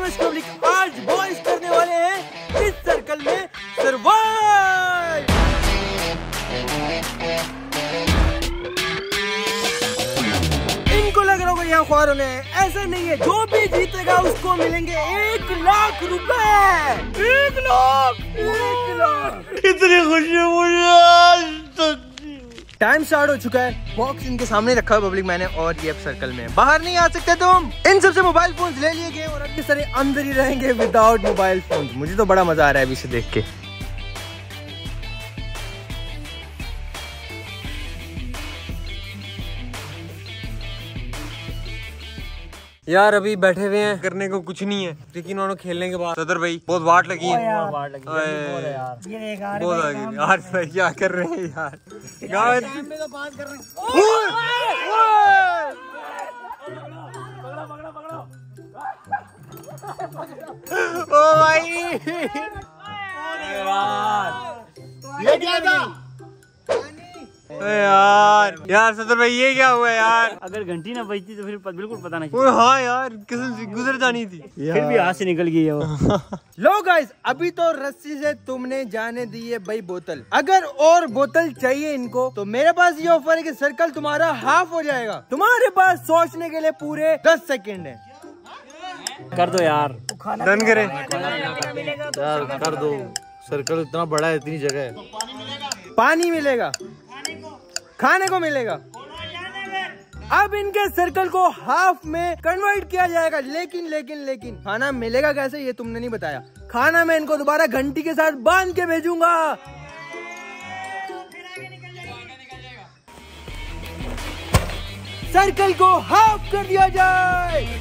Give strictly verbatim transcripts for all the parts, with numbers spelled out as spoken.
नमस्कार पब्लिक, आज बॉयज करने वाले हैं इस सर्कल में सर्वाइव। इनको लग रहा होगा यहाँ ख्वार होने है, ऐसा नहीं है। जो भी जीतेगा उसको मिलेंगे एक लाख रुपए। एक लाख एक लाख इतनी खुशी मुझे। टाइम स्टार्ट हो चुका है। बॉक्स इनके सामने रखा है पब्लिक मैंने, और ये अब सर्कल में बाहर नहीं आ सकते तुम। इन सबसे मोबाइल फोन ले लिए गए और अब सारे अंदर ही रहेंगे विदाउट मोबाइल फोन। मुझे तो बड़ा मजा आ रहा है अभी इसे देख के। यार अभी बैठे हुए हैं, करने को कुछ नहीं है, लेकिन उन्होंने खेलने के बाद सदर भाई बहुत वाट लगी है। यार, वाट लगी है यार। बहुत आ गई यार। भाई क्या कर रहे हैं यार, गाँव में तो बात कर रहे हैं। ओ भाई ये क्या था यार। यार सदर भाई ये क्या हुआ यार। अगर घंटी ना बजती तो फिर बिल्कुल पता नहीं। ओए हाँ यार, कसम से गुजर जानी थी, फिर भी हाथ से निकल गई है वो। लो गाइस, अभी तो रस्सी से तुमने जाने दी है भाई बोतल। अगर और बोतल चाहिए इनको तो मेरे पास ये ऑफर है कि सर्कल तुम्हारा हाफ हो जाएगा। तुम्हारे पास सोचने के लिए पूरे दस सेकंड है। कर दो यार, डन करें यार, कर दो। सर्कल इतना बड़ा है, इतनी जगह है। पानी मिलेगा, खाने को मिलेगा। अब इनके सर्कल को हाफ में कन्वर्ट किया जाएगा, लेकिन लेकिन लेकिन खाना मिलेगा कैसे ये तुमने नहीं बताया। खाना मैं इनको दोबारा घंटी के साथ बांध के भेजूंगा। सर्कल को हाफ कर दिया जाए।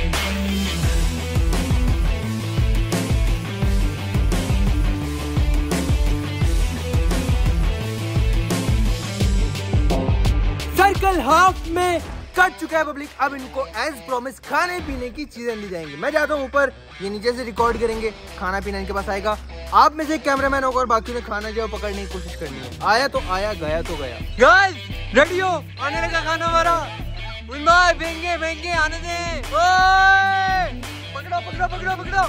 सर्कल हाफ में कट चुका है पब्लिक। अब इनको एज प्रॉमिस खाने पीने की चीजें दी जाएंगी। मैं जाता हूँ ऊपर, ये नीचे से रिकॉर्ड करेंगे, खाना पीना इनके पास आएगा। आप में से कैमरामैन होगा और बाकी ने खाना जो पकड़ने की कोशिश करनी है। आया तो आया, गया तो गया। गाइस रेडी हो, आने लगा खाना हमारा। भेंगे भेंगे आने दे। पकड़ो पकड़ो पकड़ो पकड़ो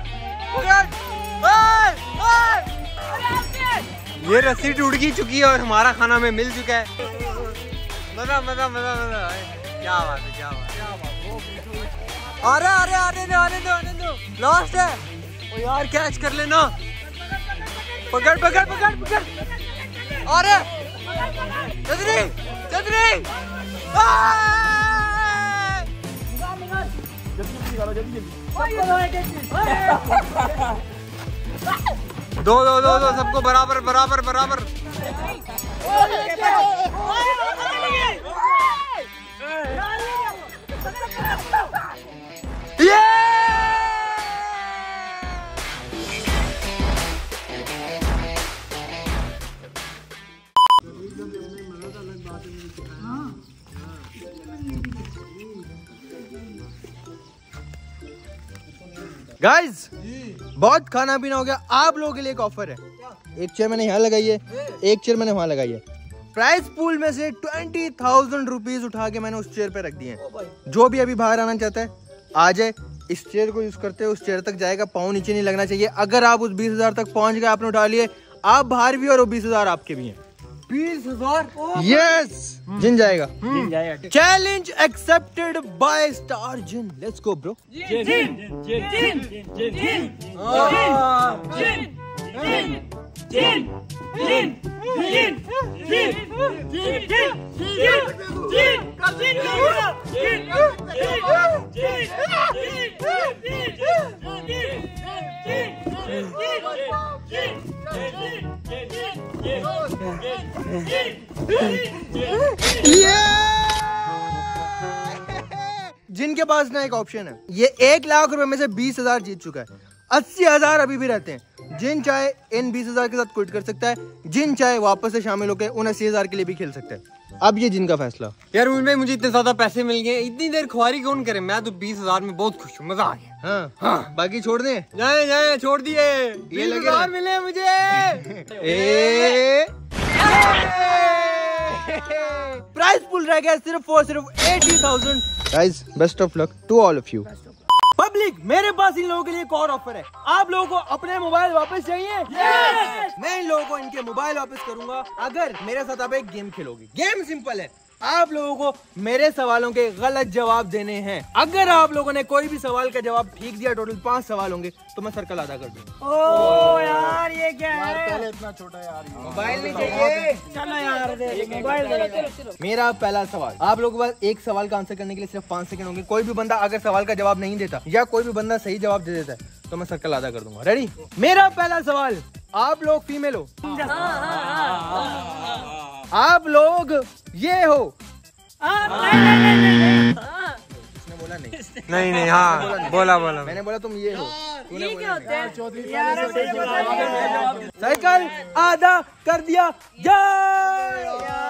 पकड़। ये रस्सी टूट की चुकी है और हमारा खाना हमें मिल चुका है। मजा मजा मजा मजा। क्या बात है, क्या बात क्या बात। अरे अरे आने दो आने दो आने दो, लास्ट है। ओ यार कैच कर लेना। पकड़ पकड़ पकड़ पकड़। अरे चंद्री चंद्री दो दो दो दो सबको बराबर बराबर बराबर। गाइस बहुत खाना पीना हो गया। आप लोगों के लिए एक ऑफर है। एक चेयर मैंने यहाँ लगाई है, एक चेयर मैंने वहाँ लगाई है। प्राइस पूल में से ट्वेंटी थाउजेंड रुपीज उठा के मैंने उस चेयर पे रख दिए हैं। जो भी अभी बाहर आना चाहता है आ जाए, इस चेयर को यूज करते हैं, उस चेयर तक जाएगा, पाँव नीचे नहीं लगना चाहिए। अगर आप उस बीस हजार तक पहुंच गए, आपने उठा लिए, आप बाहर भी और वो बीस हजार आपके भी हैं। बीस हजार यस जिन जाएगा। चैलेंज एक्सेप्टेड बाय स्टार जिन। Let's go bro. जिन जिन जिन जिन जिन जिन जिनके पास ना एक ऑप्शन है, ये एक लाख रुपए में से बीस हजार जीत चुका है। अस्सी हजार अभी भी रहते हैं। जिन चाहे इन बीस हजार के साथ क्विट कर सकता है, जिन चाहे वापस से शामिल होकर उन अस्सी हजार के लिए भी खेल सकता है। अब ये जिनका फैसला। यार मुझे मुझे इतने ज्यादा पैसे मिल गए, इतनी देर खुआरी कौन करे। मैं तो बीस हजार में बहुत खुश हूँ, मजा आ गया। हाँ, हाँ। बाकी छोड़ दे, जाए जाए छोड़ दिए। ये लगे मिले मुझे। ए प्राइस पुल रह गया सिर्फ और सिर्फ अस्सी हज़ार। Guys best of luck to all of you. Public, मेरे पास इन लोगों के लिए एक और ऑफर है। आप लोगों को अपने मोबाइल वापस चाहिए? yes! मैं इन लोगों को इनके मोबाइल वापस करूंगा अगर मेरे साथ आप एक गेम खेलोगे। गेम सिंपल है, आप लोगों को मेरे सवालों के गलत जवाब देने हैं। अगर आप लोगों ने कोई भी सवाल का जवाब ठीक दिया, टोटल पांच सवाल होंगे, तो मैं सर्कल अदा कर दूंगा। ओ यार ये क्या है? पहले इतना छोटा यार, मोबाइल नहीं चाहिए? चलो यार दे मोबाइल दे। मेरा पहला सवाल, आप लोगों के पास एक सवाल का आंसर करने के लिए सिर्फ पांच सेकंड होंगे। कोई भी बंदा अगर सवाल का जवाब नहीं देता या कोई भी बंदा सही जवाब दे देता है तो मैं सर्कल अदा कर दूंगा। रेडी? मेरा पहला सवाल, आप लोग फीमेल हो? आप लोग ये हो? इसने बोला नहीं। नहीं नहीं, हाँ बोला बोला। मैंने बोला तुम ये हो। ये क्या होता है? साइकिल आधा कर दिया जाए।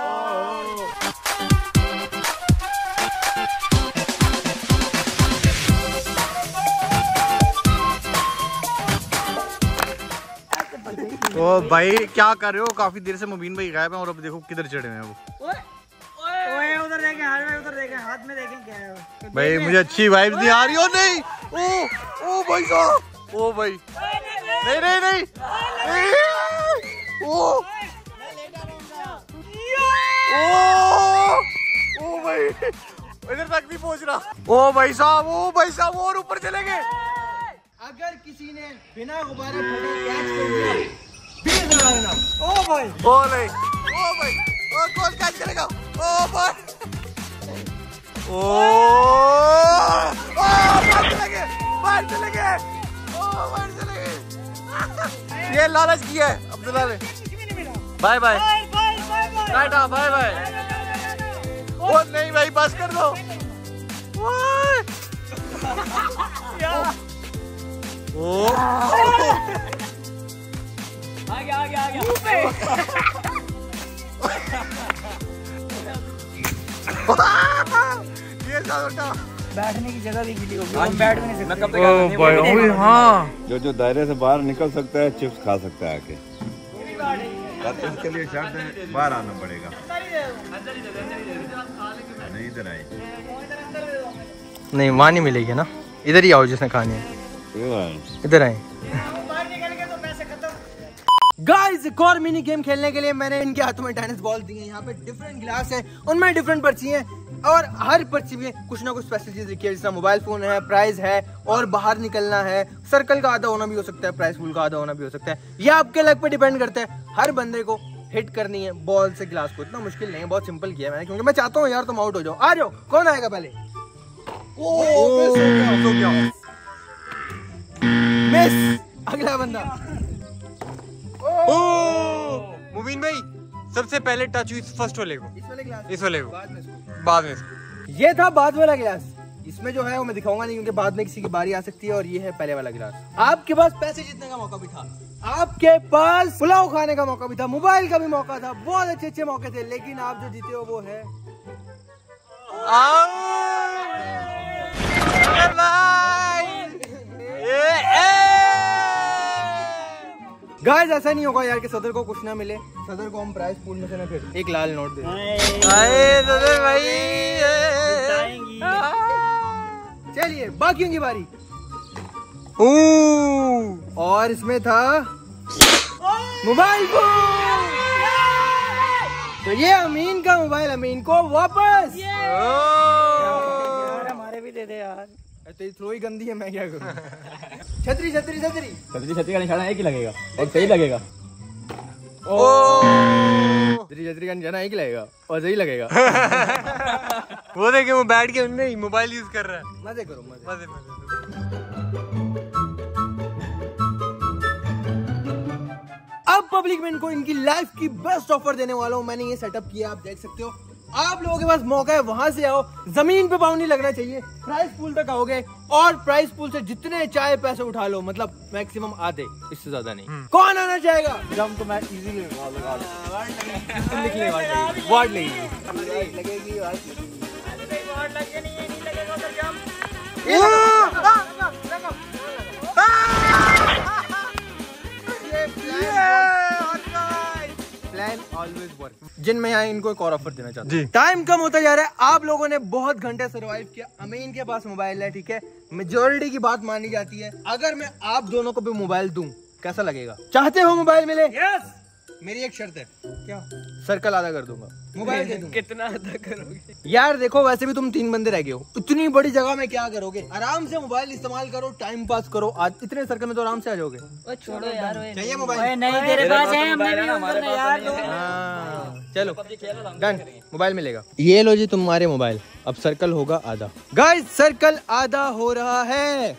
ओ भाई क्या कर रहे हो? काफी देर से मुबीन भाई गायब हैं और अब देखो किधर चढ़े हुए हैं वो। ओए उधर देखें, हाथ में उधर देखें, हाथ में देखें क्या है भाई। मुझे अच्छी वाइब्स नहीं आ रही। हो नहीं, ओ ओ भाई साहब, ओ भाई नहीं नहीं नहीं, ओ ओ भाई इधर तक नहीं पहुंच रहा। ओ भाई साहब, ओ भाई साहब और ऊपर चले गए। अगर किसी ने बिना गुब्बारे फटे कैच कर दिया, बीस हजार इनाम। ओ भाई, ओ नहीं, ओ भाई, ओ कौन कैच करेगा? ओ भाई, ओ ओ बाहर चले गए, बाहर चले गए, ओ बाहर चले गए। ये लालच किया है अब्दुल्ला ने। Bye bye tata, bye bye. ओ नहीं भाई, बस कर दो। ओ आ गया आ गया आ गया। ये साला बैठने की जगह भी गिली होगी, हम बैठ भी नहीं सकते। ओ भाई, हाँ जो जो दायरे से बाहर निकल सकता है चिप्स खा सकता है आके। बस इसके लिए शर्त है बाहर आना पड़ेगा। नहीं इधर आए, नहीं वहाँ नहीं मिलेगी ना, इधर ही आओ जिसने खानी है, इधर आए। गाइस, एक और मिनी गेम खेलने के लिए मैंने इनके हाथों में टेनिस बॉल दी है। यहाँ पे डिफरेंट गिलास है, उनमें डिफरेंट पर्ची है और हर पर्ची में कुछ ना कुछ स्पेशल चीज लिखी है, जैसे मोबाइल फोन है, प्राइस है और बाहर निकलना है। सर्कल का आधा होना भी हो सकता है, प्राइस फुल का आधा होना भी हो सकता है। ये आपके लक पे डिपेंड करता है। हर बंदे को हिट करनी है बॉल से गिलास को। इतना मुश्किल नहीं है, बहुत सिंपल किया है मैंने, क्योंकि मैं चाहता हूँ यार तुम आउट हो जाओ। आ जाओ, कौन आएगा पहले? मिस, अगला बंदा। ओ मुबीन भाई, सबसे पहले टच हुई फर्स्ट वाले को, इस वाले गिलास, इस वाले को, बाद में इसको। बाद में। ये था बाद वाला गिलास। इसमें जो है वो मैं दिखाऊंगा नहीं, क्योंकि बाद में किसी की बारी आ सकती है। और ये है पहले वाला गिलास। आपके पास पैसे जीतने का मौका भी था, आपके पास पुलाव खाने का मौका भी था, मोबाइल का भी मौका था, बहुत अच्छे अच्छे मौके थे, लेकिन आप जो जीते हो वो है गाइस। ऐसा नहीं होगा यार कि सदर को कुछ ना मिले। सदर को हम प्राइस पूल में से ना फिर एक लाल नोट दे दें। चलिए बाकियों की बारी। और इसमें था मोबाइल फोन, तो ये अमीन का मोबाइल अमीन को वापस। हमारे भी दे दे यार। तेरी थ्रो ही गंदी है, मैं क्या करूं? छतरी छतरी छतरी छतरी छतरी का निशाना एक ही लगेगा और सही लगेगा। छतरी छतरी का निशाना एक ही लगेगा और सही लगेगा। वो देखे वो बैठ के नहीं मोबाइल यूज कर रहा है। मजे करो मजे, मजे मजे। अब पब्लिक में इनको इनकी लाइफ की बेस्ट ऑफर देने वाला हूँ। मैंने ये सेटअप किया, आप देख सकते हो। आप लोगों के पास मौका है, वहां से आओ, जमीन पे पाँव नहीं लगना चाहिए, प्राइस पूल तक आओगे और प्राइस पूल से जितने चाहे पैसे उठा लो, मतलब मैक्सिमम आधे, इससे ज्यादा नहीं। कौन आना चाहेगा? जम तो मैं इजीली लगा लगा लिख ले, वार्ड लगेगी लगेगी प्लान ऑलवेज वर्क। जिनमें यहाँ इनको एक और ऑफर देना चाहता हूँ। टाइम कम होता जा रहा है, आप लोगों ने बहुत घंटे सर्वाइव किया। अमीन के पास मोबाइल है, ठीक है, मेजोरिटी की बात मानी जाती है। अगर मैं आप दोनों को भी मोबाइल दूं कैसा लगेगा? चाहते हो मोबाइल मिले? यस। मेरी एक शर्त है। क्या? सर्कल आधा कर दूंगा, मोबाइल दे दूंगा। कितना आधा करोगे? यार देखो, वैसे भी तुम तीन बंदे रह गए हो, इतनी बड़ी जगह में क्या करोगे? आराम से मोबाइल इस्तेमाल करो, टाइम पास करो। आज इतने सर्कल में तो आराम से आ जाओगे। छोड़ो यार, चाहिए मोबाइल? नहीं तेरे पास है, हमने भी यूज करना यार। हाँ, चलो डन, मोबाइल मिलेगा। ये लो जी तुम्हारे मोबाइल। अब सर्कल होगा आधा। गाइस सर्कल आधा हो रहा है।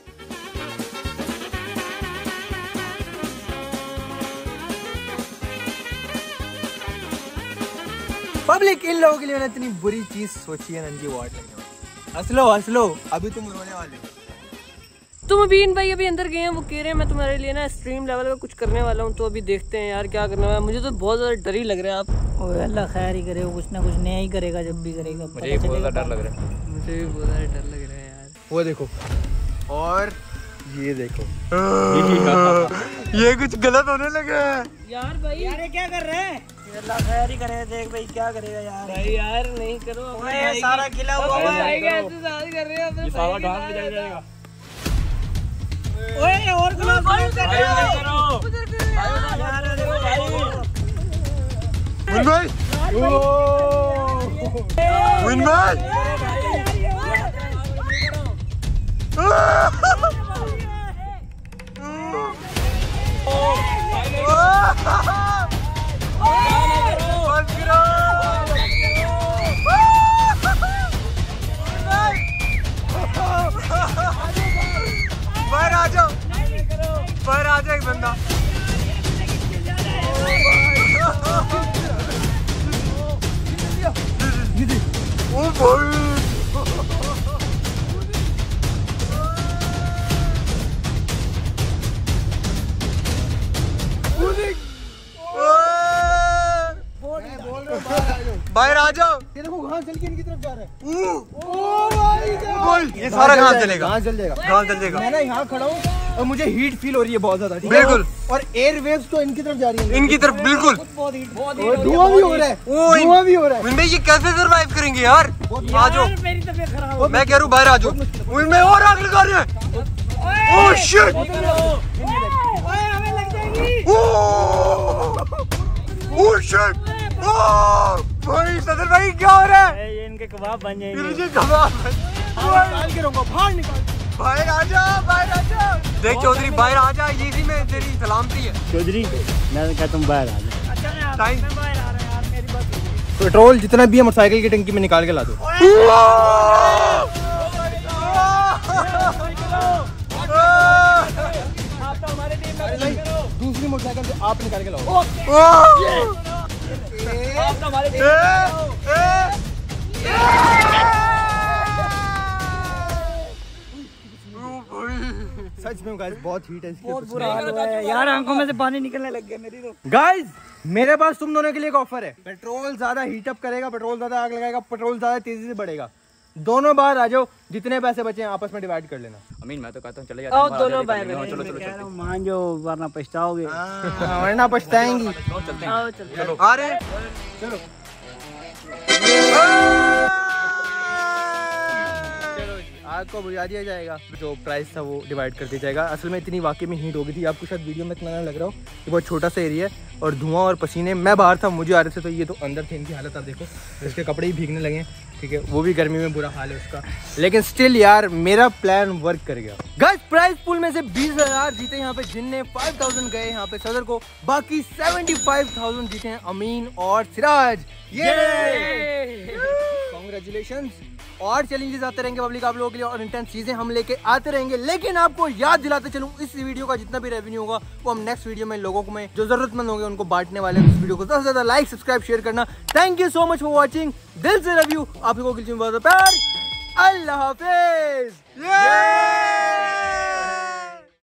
पब्लिक, इन लोगों के लिए मैंने इतनी बुरी चीज सोची है नंजी, वाट लगने वाली। हंस लो हंस लो, अभी तुम रोने वाले हो। तुम अबीन भाई अभी अंदर गए हैं, वो कह रहे हैं मैं तुम्हारे लिए ना स्ट्रीम लेवल पे कुछ करने वाला हूँ, तो अभी देखते हैं यार क्या करने वाला है। मुझे तो बहुत ज्यादा डर ही लग रहा है। आप ओए अल्लाह खैर ही करे, कुछ ना कुछ नया ही करेगा जब भी करेगा। मुझे बहुत ज्यादा डर लग रहा है। मुझे भी बहुत ज्यादा डर लग रहा है यार। वो देखो और ये देखो ये कुछ गलत होने लगा है यार भाई। यार ये क्या कर रहे हैं? अल्लाह खैर ही करे। देख भाई क्या करेगा यार। भाई यार नहीं करो। ओए सारा खिला हुआ है। भाई कैसे साथ कर रहे हो? ये सारा डांस में जाएगा जाएगा। ओए और क्लोज करो यार। देखो भाई विन भाई, बाहर आ जाओ, बाहर आ जाओ एक बंदा। ओ भाई बाहर आ जाओ। ये देखो कहाँ चल के इनकी तरफ जा रहा है। ओ भाई, ये सारा कहाँ चलेगा? कहाँ चल जाएगा? कहाँ चल जाएगा? मैं ना यहाँ खड़ा हूँ और मुझे हीट फील हो रही है बहुत ज्यादा। बिल्कुल। और एयर वेव्स तो इनकी तरफ जा रही है, इनकी तरफ बिल्कुल। धुआं भी हो रहा है, ओ, इन- धुआं भी हो रहा है। विन भाई ये कैसे सर्वाइव करेंगे यार? आ जाओ, मेरी तबीयत खराब हो मैं कह रहा हूँ बाहर आ जाओ। विन भाई और आग लगा रहे हैं। ओह शिट, ओए हमें लग जाएगी। ओह शिट, ओह भाई सदर भाई क्या हो रहा है? ये इनके कबाब बन जाएंगे। मुझे कबाब निकाल के रहूंगा, बाहर निकाल। बाहर आ जा, बाहर आ जा। देख चौधरी बाहर आ जा, ये इसी में तेरी सलामती है। चौधरी मैं क्या तुम बाहर आ जाओ। अच्छा मैं टाइम बाहर आ रहा है यार, मेरी बात सुनो। पेट्रोल जितना भी है मोटरसाइकिल की टंकी में निकाल के ला दो। दूसरी मोटरसाइकिल से आप निकाल के लाओ। सच में गाइस बहुत हीट है इसकी। बहुत बुरा हाल हुआ है यार, आंखों में से पानी निकलने लग गया मेरी तो। गाइस मेरे पास तुम दोनों के लिए एक ऑफर है। पेट्रोल ज्यादा हीट अप करेगा, पेट्रोल ज्यादा आग लगाएगा, पेट्रोल ज्यादा तेजी से बढ़ेगा। दोनों बाहर आ जाओ, जितने पैसे बचे हैं आपस में डिवाइड कर लेना। अमीन मैं तो कहता हूँ चले आओ दोनों बाहर चलो चलो चलो कह रहा हूँ मान जो, वरना पछताओगे। वरना पछताएंगी। चलते हैं। आओ चलो। आ रहे चलो आग को बुझा दिया जाएगा, जो प्राइस था वो डिवाइड कर दिया जाएगा। असल में इतनी वाकई में हीट हो गई थी, आपको शायद वीडियो में इतना ना लग रहा हो कि बहुत छोटा सा एरिया है और धुआं और पसीने। मैं बाहर था, मुझे आ रहे थे, तो ये तो अंदर थे। इनकी हालत आप देखो, इसके कपड़े ही भीगने लगे, ठीक है, वो भी गर्मी में बुरा हाल है उसका। लेकिन स्टिल यार मेरा प्लान वर्क कर गया। गाइस प्राइस पूल में से बीस हजार जीते यहाँ पे जिनने, फाइव थाउजेंड गए यहाँ पे सदर को, बाकी सेवेंटी फाइव थाउजेंड जीते हैं अमीन और सिराज। ये कॉन्ग्रेचुलेशन। और चैलेंजेस आते रहेंगे पब्लिक आप लोगों के लिए, और इंटेंस चीजें हम लेके आते रहेंगे। लेकिन आपको याद दिलाते चलूं, इस वीडियो का जितना भी रेवेन्यू होगा वो हम नेक्स्ट वीडियो में लोगों को में जो जरूरतमंद होंगे उनको बांटने वाले हैं। इस वीडियो को ज्यादा से ज्यादा लाइक सब्सक्राइब शेयर करना। Thank you so much for watching, दिल से लव यू। आप लोगों के लिए बहुत प्यार। अल्लाह हाफिज।